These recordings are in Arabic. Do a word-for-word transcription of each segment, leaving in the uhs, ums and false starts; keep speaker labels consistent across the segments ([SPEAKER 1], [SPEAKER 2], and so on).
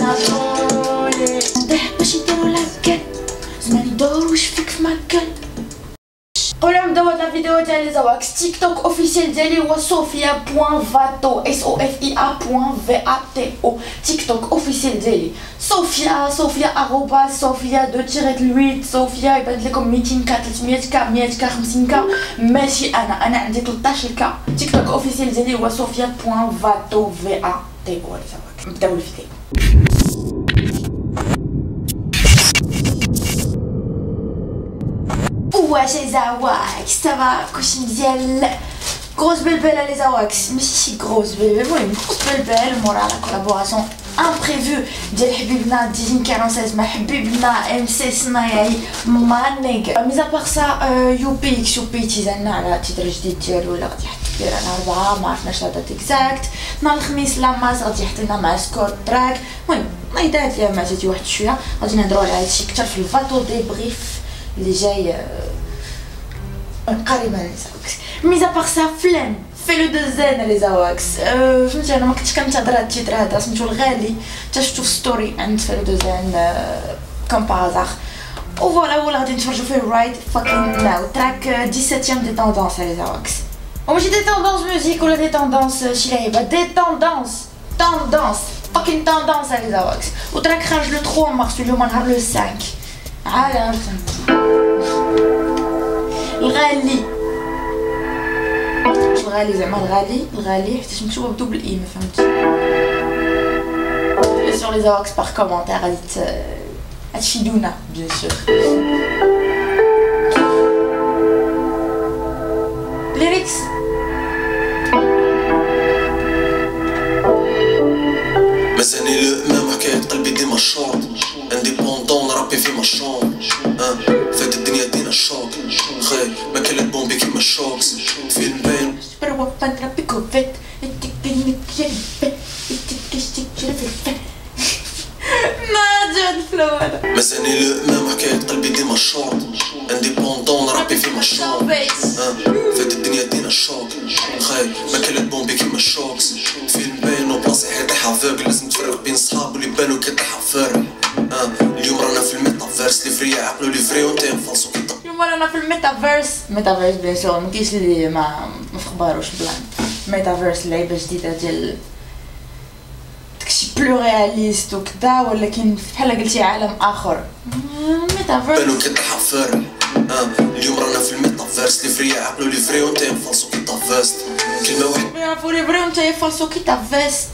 [SPEAKER 1] نابولي ندح باش يديرو لاكل زمان يدورو واش فيك في ماكل. قبل ما نبداو هاد الفيديو تاع لي زواكس تيك توك اوفيسيال ديالي هو صوفيا بوان فاتو اس او اف اي ا بوان في ا تي او. تيك توك اوفيسيال ديالي صوفيا صوفيا اروبا صوفيا دو تيريت لويت صوفيا يبان لكم ميتين كا ثلاثمية كا مية كا خمسين كا ماشي انا انا عندي ثلاثطاش كا. تيك توك اوفيسيال ديالي هو صوفيا بوان فاتو في ا تي او. نبداو الفيديو. واش لي زواكس سافا كلشي مزيان؟ غروس بلبل لي زواكس ماشي شي غروس بلبل المهم غروس بلبل مورا لا كولابوراسيون امبريفو ديال حبيبنا ديزين ستة وأربعين مع حبيبنا ام سي صنايعي مانيك. ميزا بار سا يو بي اكس يو بي تيزالنا على تيتر جديد ديالو ولا غادي يحط دير على أربعة ما عرفناش لا دات اكزاكت. نهار الخميس لاماس غادي يحط لنا مع سكوت تراك. المهم نايضات ليها مع جاتي واحد شويه غادي نهضروا على هادشي كثر في الفاتو ديبريف اللي جاي قريبا لي زواكس. ميزا بار سا فلان في لو دوزين لي زواكس. أه فهمتي انا ما كنتش كنتهضر هاد التيتر هذا سميتو الغالي حتى شفتو في ستوري عند في لو دوزين كوم بازار و فوالا هو اللي غادي نتفرجوا فيه رايت فاكين ناو تراك سبعطاش دي توندونس لي زواكس. وماشي دي توندونس ميوزيك ولا دي توندونس شي لعيبه دي توندونس توندونس فاكين توندونس لي زواكس. وتراك خرج لو ثلاثة مارس اليوم نهار لو خمسة عاد الغالي الغالي زعما الغالي الغالي حيت مكتوبه بدوبل اي ما فهمتش. سور لي زواكس باغ كومونتير غادي تفيدونا بيان سور. ليريكس
[SPEAKER 2] مازالني لو مام حكاية قلبي ديما شورت انديبوندون نربي في مشون فات الدنيا دينا الشوك خير ما كان البومبي كيما الشوكس فيلم باين
[SPEAKER 1] بروا بنربي كوفيت التكنيك جربت التكشتك جربت ما جاد الفلو هذا.
[SPEAKER 2] مازالني لو مام حكاية قلبي ديما شورت انديبوندون نربي في مشون فات الدنيا دينا الشوك خير ما كان البومبي كيما الشوكس فيلم باين وبلاصي حيطيح افوغل لازم تفرق بين صحاب اللي بانو كيطيح فرق. اليوم رانا في الميتافيرس لي فري عقلو لي فري ونتا نفلسو كيطيح.
[SPEAKER 1] اليوم رانا في الميتافيرس ميتافيرس بيان سور مكاينش اللي ما مفخباروش بلان. ميتافيرس لعيبه جديده ديال داكشي بلو رياليست وكدا ولكن بحال قلتي عالم اخر. ميتافيرس
[SPEAKER 2] بانو كيطيح فرق. اليوم رانا في الميتافيرس لي فري عقلو لي فري ونتا نفلسو كيطافيست كلمه واحده
[SPEAKER 1] يعرفوا لي فري ونتا يفلسو كيطافيست.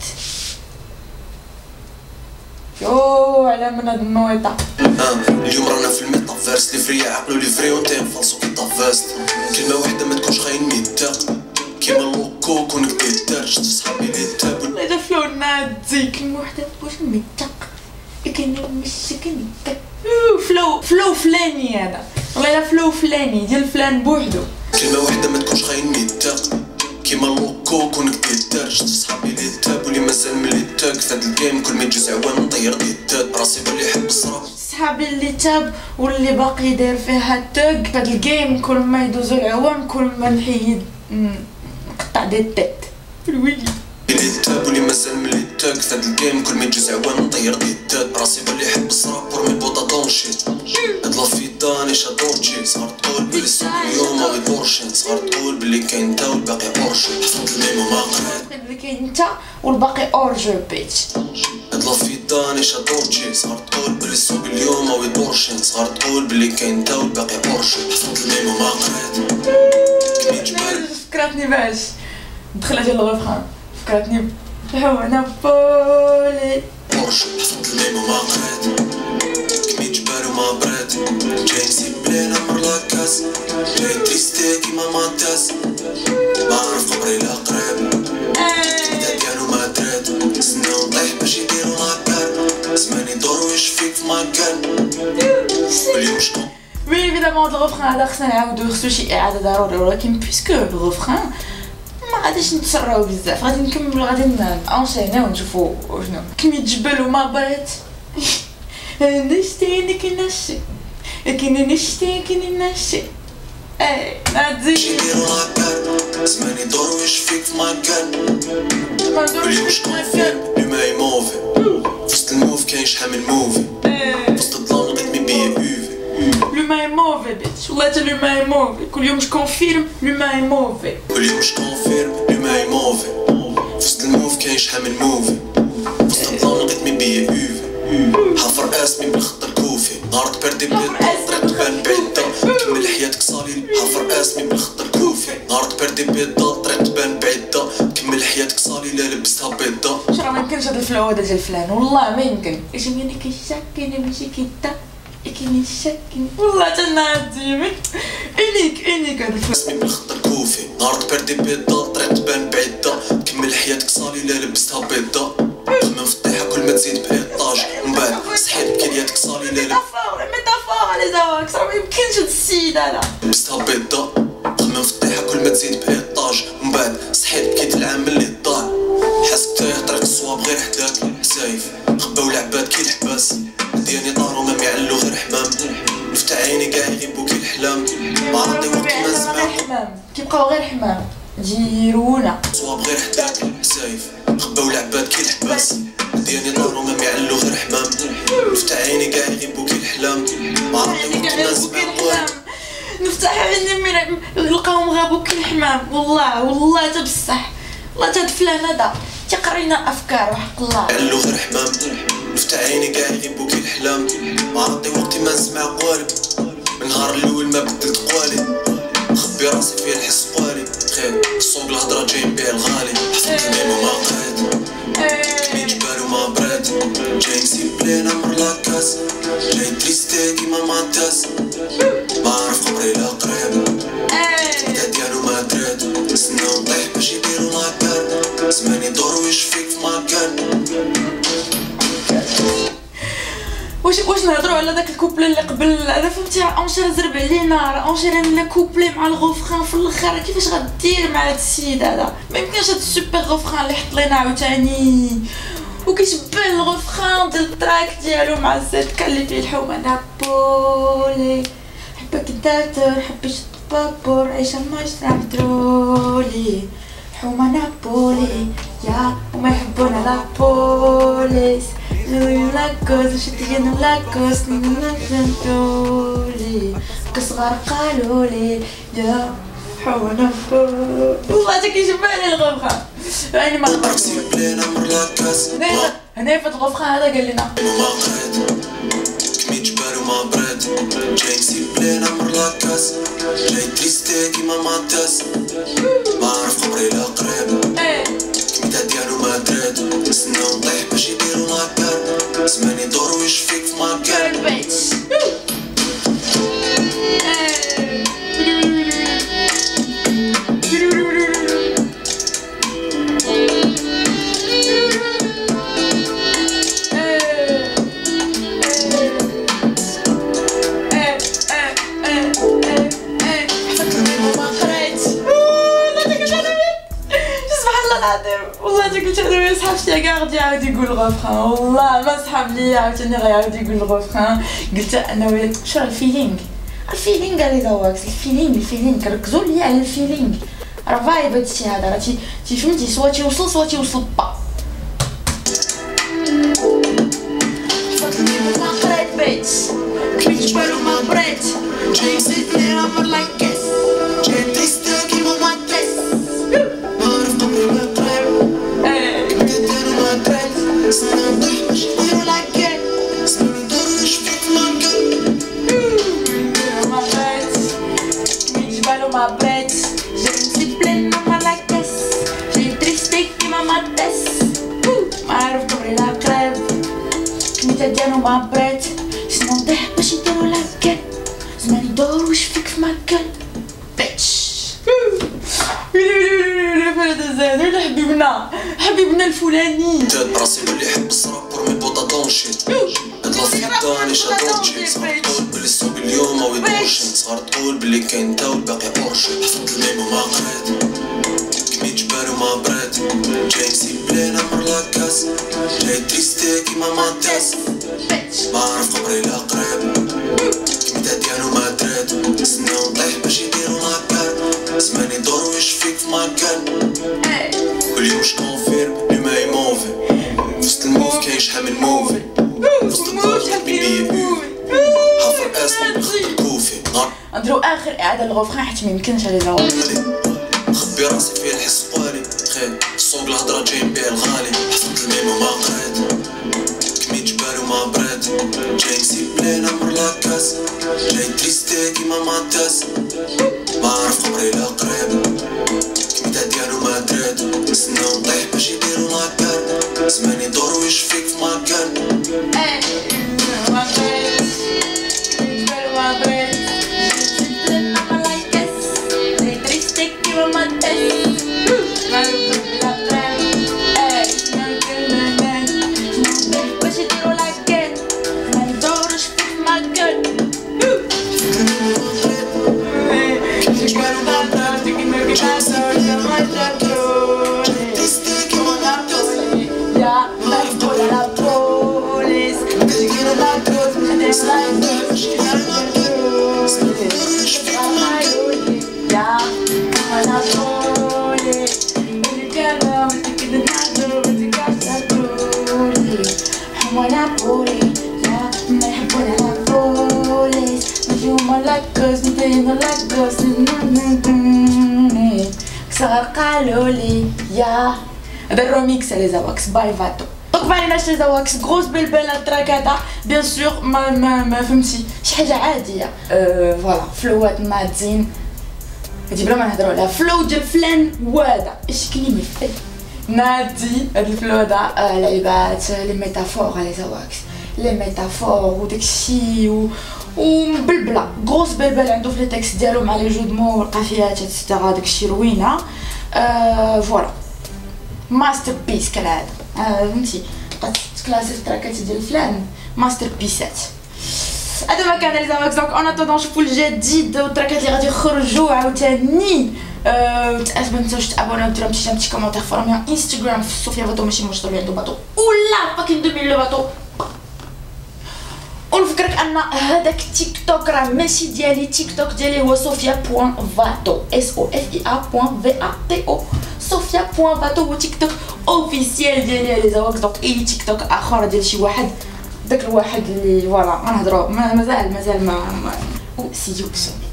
[SPEAKER 1] يو على من هاد النويطة.
[SPEAKER 2] اليوم رانا في الميتافيرس لي فري عقلو لي فري ونتا نفلسو كيطافيست كلمه واحده ما تكونش خاين نيتاق كيما اللوكو كونك ديتار شتي صحابي لي تابو
[SPEAKER 1] هذا فلو نادي كلمه واحده واش نيتاق كاين ماشي كنيتاق فلو فلو فلاني هذا والله الا فلو فلاني ديال فلان بوحدو.
[SPEAKER 2] كلمه واحده ما تكونش خاين نيتاق كيما اللوكو كونك ديتار شتي صحابي لي تابو لي مازال ملي تاك فهاد الجيم كل ما يجوز عوام نطير ديتات راسي باللي يحب الصراب
[SPEAKER 1] صحابي اللي تاب واللي باقي داير فيها تاك فهاد الجيم كل ما يدوزو العوام كل ما نحيد نقطع دي تات الويلي
[SPEAKER 2] لي تاب ولي مازال ملي تاك فهاد الجيم كل ما يجوز عوام نطير ديتات راسي باللي يحب الصراب ورمي بوطا طونشيت هاد لافيطاني شادورتشي صغار تقول بلي السوق اليوم ما يدورش صغار تقول بلي كاين تا والباقي اورج حفظت الميمو ما قريت
[SPEAKER 1] بلي كاين انت والباقي اورج بيتش
[SPEAKER 2] هاد لافيطاني شادورتشي صغار تقول بلي السوق اليوم ما يدورش صغار تقول بلي كاين تا والباقي اورج حفظت الميمو ما قريت كمية جبال
[SPEAKER 1] فكرتني باش دخلت على الغفران فكرتني هو نابولي
[SPEAKER 2] اورج حفظت الميمو ما قريت كمية جبال وما بريت جاي نسيب بلينا مر لاكاس جاي تريستي كيما ماتاس ما عرف قبري لا قريب الجديدة ديالو ما درات نستناو نطيح باش يديرو لاكار زماني دور ويشفيك في مكان واليوم شكون
[SPEAKER 1] وي ايفيدامون الغفران هذا خصنا نعاودو خصو شي اعاده ضروري ولكن بيسكو الغفران ما غاديش نتسراو بزاف غادي نكملو غادي نانشينيو ونشوفو شنو كمية جبل وما بغيت نشتي كي نشتي كي نشتي كي نشتي اي نادي
[SPEAKER 2] يديرو لاكار زماني دور ويشفيك في مكان
[SPEAKER 1] ما ندورش
[SPEAKER 2] اليوم شكون فين اللي ما يموفي فوسط الموف شحال من موفي وسط الظلام لقيت مين بيا اوفي
[SPEAKER 1] لومان اي موفي بيتش والله حتى لومان اي موفي كل يوم جو كونفيرم لومان اي موفي
[SPEAKER 2] كل يوم جو كونفيرم لومان اي موفي وسط الموف كاين شحال من موفي وسط الظلام لقيت مين بيا اوفي حفر اسمي بالخط الكوفي نهار تبردي بيض طريق تبان بعيدة كمل حياتك صالي حفر اسمي بالخط الكوفي نهار تبردي بيض طريق تبان بعيدة كمل حياتك صالي لا لبستها بيضة
[SPEAKER 1] واش راه ما يمكنش هاد الفلو هذا ديال فلان والله ما يمكن اش مين كيشاكيني ماشي كيتا كيني شاكيني والله تنعدي انيك انيك هاد الفلو
[SPEAKER 2] اسمي بالخط الكوفي نهار تبردي بيضة طريق تبان بعيدة كمل حياتك صالي لا لبستها بيضة خمم في الطيحة كل ما تزيد بإيطاج من بعد صحيت كلياتك صالي لا
[SPEAKER 1] ميتافور ميتافور لي زواكس راه ما يمكنش هاد السيد هذا
[SPEAKER 2] لبستها بيضة خمم في الطيحة كل ما تزيد بإيطاج من بعد صحيت بكيت العام اللي طار حاسك تايه طريق الصواب غير حداك سايف خباو العباد كي الحباس ديالي طارو ما يعلو غير حمام نفتح عيني كاع يغيبو كي الحلام ما عرفتي وقت ما زمان
[SPEAKER 1] كيبقاو غير حمام ديرونا
[SPEAKER 2] صواب غير حداك سايف خباو العباد كي الحباس ديالي طارو ما يعلو غير حمام نفتح عيني كاع يغيبو كي الحلام ما عرفتي وقت ما زمان
[SPEAKER 1] نفتح عيني من نلقاهم غابو كي الحمام والله والله تا بصح والله تا فلان هذا تيقرينا افكار وحق الله
[SPEAKER 2] يعلو غير حمام نفتح عيني كاع يغيبو كي الحلام ما عرفتي وقتي ما نسمع قوالب من النهار الاول ما بدلت قوالي خبي راسي فيه الحس قوالي خير الصوق الهضره جايين بيه الغالي حفظت الميم وما قريت كمين جبال وما بريت جاي نسيب بلينا مر لاكاس جاي تريستي كيما ماتاس ما عرف قبري لا قريب تا ديالو ما دريت نستناو نطيح باش يديرو لاكار زمان يدور ويشفيك في مكان
[SPEAKER 1] واش واش نهضروا على داك الكوبل اللي قبل هذا فهمتي اونشير زرب علينا راه اونشير لا كوبلي مع الغوفران في الاخر كيفاش غدير مع هذا السيد هذا ما يمكنش هذا السوبر غوفران اللي حط لينا عاوتاني وكيشبه الغوفران ديال التراك ديالو مع الزيت كان اللي فيه الحومه نابولي حبك الداتر حبيت البابور عيشه ماجرة بدرولي حومه نابولي يا وما يحبونا لابوليس لاكوس شتينا لاكوس ننتولي كصغار قالولي يا حومه نابولي والله تا كيشبه لي الغوفران يعني ما نقدرش
[SPEAKER 2] بلينا مر لاكاس
[SPEAKER 1] هنا في الغوفران هذا قال لنا
[SPEAKER 2] وما قريت كمين جبال وما بريت جاي نسيب بلينا مر لاكاس جاي تريستي كيما ماتاس ما عرف قبري لا قريب كميتا ديالو ما دريت نستناو نطيح باش يديرو لاكار زمان يدور ويشفيك في مكان
[SPEAKER 1] والله تا قلت انا ويا صحابتي كاع غادي يعاود يقول الغوفران والله ما صحاب لي عاوتاني غيعاود يقول الغوفران قلت انا ويا شو الفيلينغ الفيلينغ هذا دواكس الفيلينغ الفيلينغ ركزوا لي على الفيلينغ راه فايب هادشي هذا راه تي فهمتي سوا تيوصل سوا تيوصل با فاكرني ما قريت بيت كميت جبال وما بريت جاي نسيت لي راه لاكاس جاي تيستي كيما ماتاس ما عرف قبري لا قريب كميتا ديالو ما دريت نستنى نطيح باش يديرو لاكار زمان يدور ويشفيك في مكان ما بريت كميت جبال وما بريت جاي نسيت بلينا مر لاكاس جاي تريستي كيما ماتاس ما عرف قبري لا قريب كميتا ديالو ما بريت نستنى نطيح باش يديرو لاكار زمان يدور ويشفيك في مكان بيتش فرد زاد ولا حبيبنا حبيبنا الفلاني
[SPEAKER 2] جاد راسي واللي يحب الصراب ورمي بوطا دونشي هاد لافيطاني شادونشي صغار تقول بلي السوق اليوم ما يدورش صغار تقول بلي كاين تا والباقي اورشي حفظت الميم وما قريت كميت جبال وما بريت جاي نسيب بلينا مر لاكاس جاي تريستي كيما ماتاس ما عرف قبري لا قريب كميتا ديالو ما دريت نستناو نطيح باش يديرو لاكار زمان يدور ويشفيك في مكان كل يوم جو كونفيرم لو ما موفي وسط الموف كاين شحال من موفي
[SPEAKER 1] اخر اعاده للغوفران حيت ما يمكنش على زواج.
[SPEAKER 2] خبي راسي فيه الحس قوالي خير الصوم بالهضره جايين بيه الغالي حفظت الميم وما قريت كمي جبال وما بريت جاي نسيب بلينا مر لاكاس جاي تريستي كيما ماتاس ما عرف قبري لا قريب كمي تاع ديالو ما دريت نستناو نطيح باش يديرو لاكار زماني دور ويشفيك في مكان
[SPEAKER 1] ما بريت جبال وما بريت بلينا مر لاكاس جاي تريستي كيما ماتاس قالوا لي يا هذا الروميكس على زواكس باي فاتو. دونك ما عليناش لي زواكس غروس بلبله تراكاتا بيان سور ما ما, ما فهمتي شي حاجه عاديه أه فوالا فلوات مادين هادي بلا ما نهضروا عليها فلو ديال فلان وادا اش كلمه فل نادي هاد الفلو هذا آه لعيبات لي ميتافور على زواكس لي ميتافور وداكشي و ومبلبله غروس بلبل عنده في لي تكست ديالو مع لي جو دو مو والقافيات اكسيتيرا داكشي روينه أه فوالا ماستر بيس كالعاده فهمتي بقات تكلاسي التراكات ديال فلان ماستر بيسات. هذا ما كان لي زواكس دونك اون اتوندون نشوفوا الجديد والتراكات اللي غادي يخرجوا عاوتاني. أه ما تنساوش تابوناو ديروا شي شي كومونتير فورمي انستغرام في صوفيا باتو ماشي مشطوب عنده باتو ولا فاكين دومين لو باتو. ونفكرك ان هذاك تيك توك راه ماشي ديالي تيك توك ديالي هو صوفيا بوان فاتو اس او اف اي ا بوان في ا تي او صوفيا بوان فاتو هو تيك توك اوفيسيال ديالي لي زواكس. دونك اي تيك توك اخر ديال شي واحد داك الواحد اللي فوالا غنهضروا مازال مازال ما سي يوكسو.